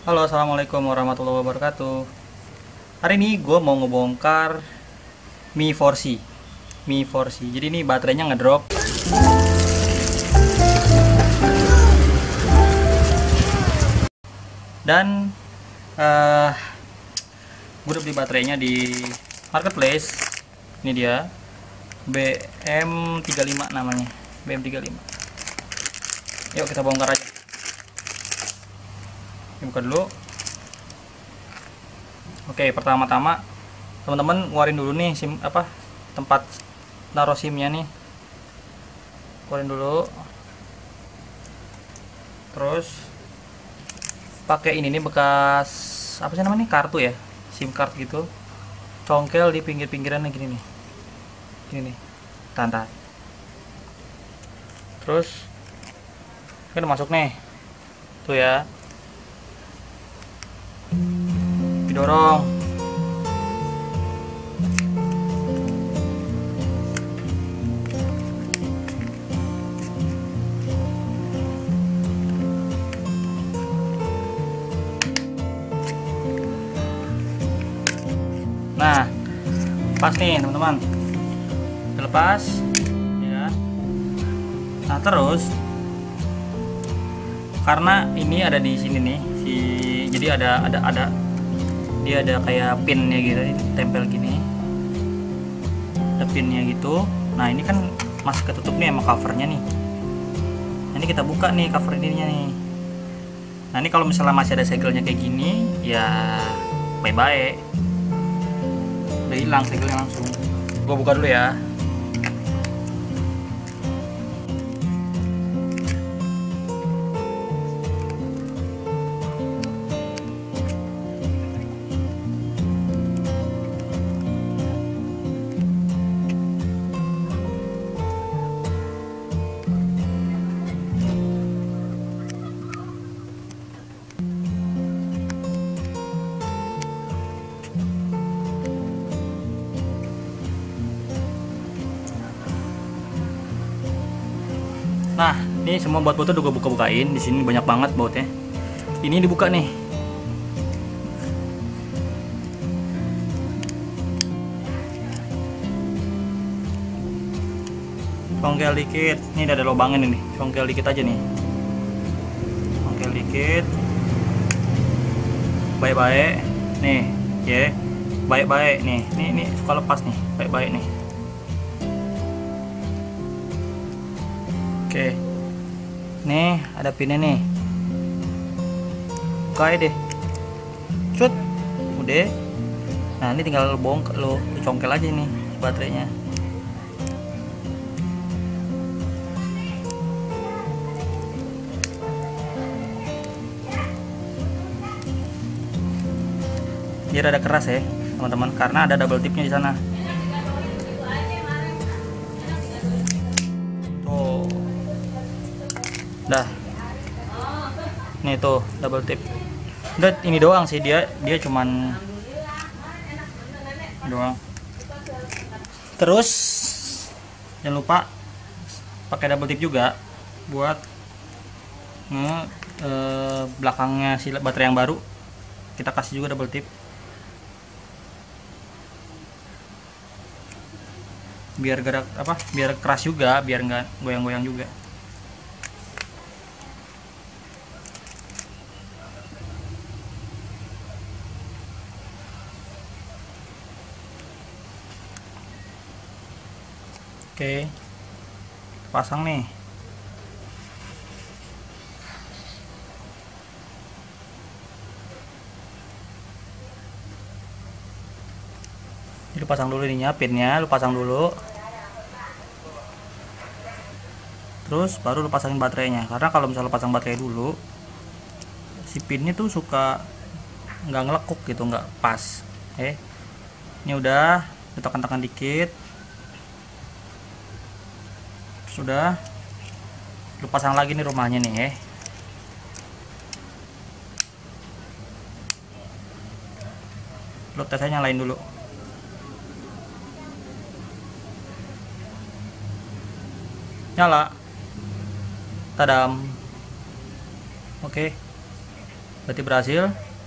Halo, assalamualaikum warahmatullahi wabarakatuh. Hari ini gue mau ngebongkar Mi 4C. Mi 4C. Jadi ini baterainya ngedrop. Dan gue udah beli baterainya di marketplace. Ini dia, BM35 namanya. BM35. Yuk kita bongkar aja. Ini buka dulu. Oke, pertama-tama teman-teman ngeluarin dulu nih tempat naruh SIM-nya nih. Keluarin dulu. Terus pakai ini nih bekas apa sih namanya, kartu ya, SIM card gitu. Congkel di pinggir-pinggirannya gini nih. Gini nih. Tahan. Terus kan masuk nih. Tuh ya. Didorong. Nah, pas nih teman-teman. Lepas, ya. Nah terus, karena ini ada di sini nih, jadi dia ada kayak pinnya gitu, tempel gini, ada pinnya gitu. Nah ini kan masih ketutup nih sama covernya nih. Nah, ini kita buka nih cover ininya nih. Nah ini kalau misalnya masih ada segelnya kayak gini, ya bye-bye, udah hilang segelnya langsung. Gua buka dulu ya. Nah, ini semua baut-bautnya udah gue buka-bukain. Di sini banyak banget bautnya. Ini dibuka nih. Congkel dikit. Ini udah ada lubangnya nih. Congkel dikit aja nih. Congkel dikit. Baik-baik. Nih, ya. Baik-baik nih. Ini suka lepas nih. Baik-baik nih. Oke, nih ada pinnya nih. Buka deh, cut, udah. Nah ini tinggal lo congkel aja nih baterainya. Biar ada keras ya teman-teman, karena ada double tipnya di sana. Dah, nih tuh double tip. Udah ini doang sih, dia cuman doang. Terus jangan lupa pakai double tip juga buat belakangnya si baterai yang baru. Kita kasih juga double tip biar gerak biar keras juga, biar nggak goyang-goyang juga. Oke, pasang nih. Jadi pasang dulu ininya, pinnya lu pasang dulu. Terus baru lu pasangin baterainya. Karena kalau misalnya pasang baterai dulu, si pinnya tuh suka nggak ngelekuk gitu, nggak pas. Ini udah ditekan-tekan dikit. Sudah, lu pasang lagi nih rumahnya nih lu tesnya nyalain dulu. Nyala, tadam. Oke, Berarti berhasil.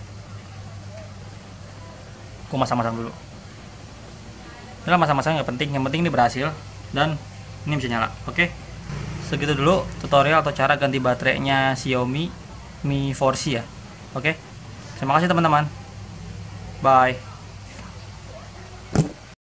Aku masang-masang dulu. Udah masang-masang nggak penting, yang penting ini berhasil dan ini bisa nyala. Oke, segitu dulu tutorial atau cara ganti baterainya Xiaomi Mi 4C ya. Oke, terima kasih teman-teman. Bye.